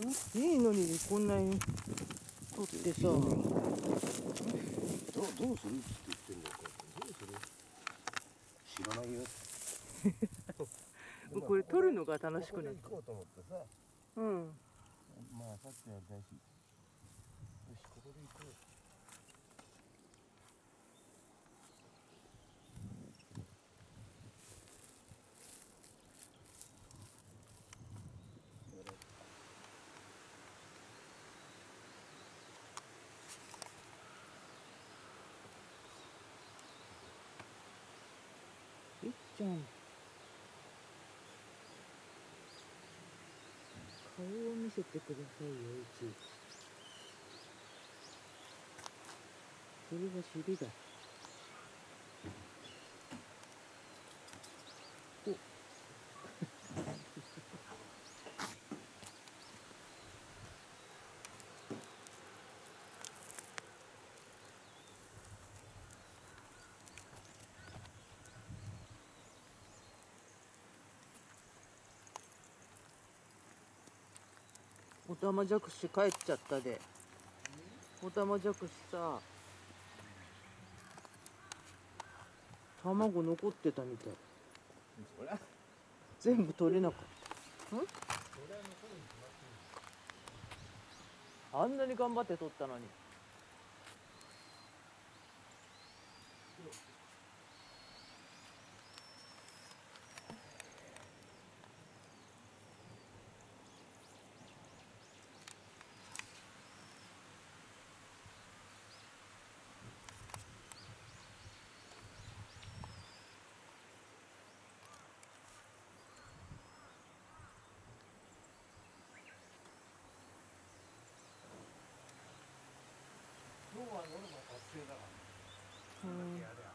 いいのにこんなに取ってさ。 どうするって言ってんだよ。どうする？知らないよ。 これ取るのが楽しくなった。 ここで行こうと思ってさ。 うん。 まあさっきやりたいし。よし、ここで行こう。 いっちゃん。顔を見せてくださいよ、うち。それが尻だ。お。オタマジャクシ帰っちゃったで。オタマジャクシさ、卵残ってたみたい。全部取れなかった。あんなに頑張って取ったのに。 今日は夜も達成だから。